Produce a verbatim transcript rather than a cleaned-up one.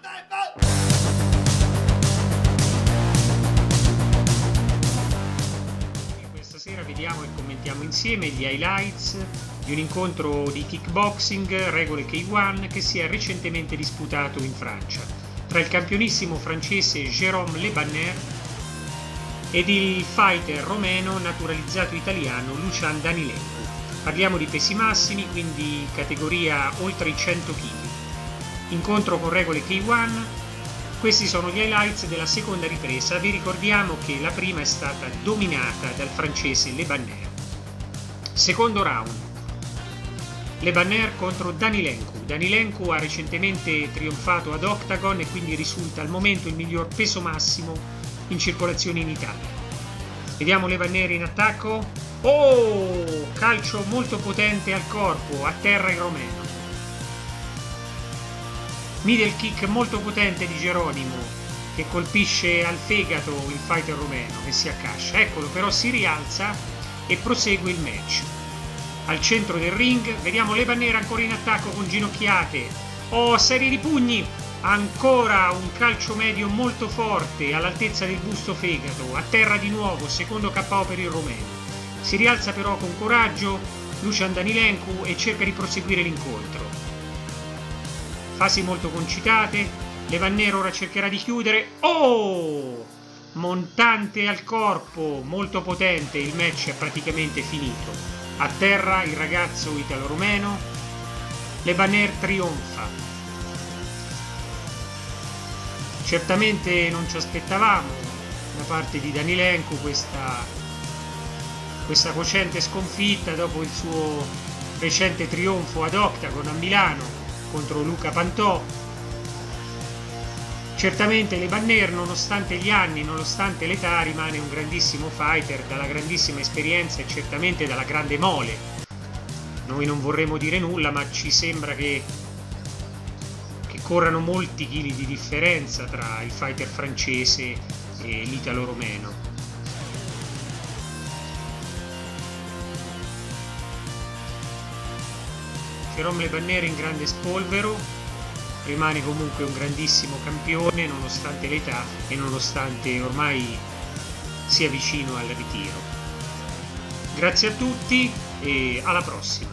Questa sera vediamo e commentiamo insieme gli highlights di un incontro di kickboxing regole K uno che si è recentemente disputato in Francia tra il campionissimo francese Jérôme Le Banner ed il fighter romeno naturalizzato italiano Lucian Danilenko. Parliamo di pesi massimi, quindi categoria oltre i cento chili. Incontro con regole K uno. Questi sono gli highlights della seconda ripresa. Vi ricordiamo che la prima è stata dominata dal francese Le Banner. Secondo round. Le Banner contro Danilenko. Danilenko ha recentemente trionfato ad Octagon e quindi risulta al momento il miglior peso massimo in circolazione in Italia. Vediamo Le Banner in attacco. Oh! Calcio molto potente al corpo, a terra il romeno. Middle kick molto potente di Geronimo che colpisce al fegato il fighter romeno che si accascia. Eccolo, però si rialza e prosegue il match. Al centro del ring vediamo Le Banner ancora in attacco con ginocchiate. Oh, serie di pugni. Ancora un calcio medio molto forte all'altezza del busto fegato. A terra di nuovo, secondo K O per il romeno. Si rialza però con coraggio Lucian Danilenko e cerca di proseguire l'incontro. Fasi molto concitate. Le Banner ora cercherà di chiudere. Oh! Montante al corpo, molto potente. Il match è praticamente finito. A terra il ragazzo italo-romeno. Le Banner trionfa. Certamente non ci aspettavamo da parte di Danilenko questa, questa cocente sconfitta dopo il suo recente trionfo ad Octagon a Milano contro Luca Pantò. Certamente Le Banner, nonostante gli anni, nonostante l'età, rimane un grandissimo fighter, dalla grandissima esperienza e certamente dalla grande mole. Noi non vorremmo dire nulla, ma ci sembra che corrano molti chili di differenza tra il fighter francese e l'italo-romeno. Jérôme Le Banner in grande spolvero, rimane comunque un grandissimo campione nonostante l'età e nonostante ormai sia vicino al ritiro. Grazie a tutti e alla prossima!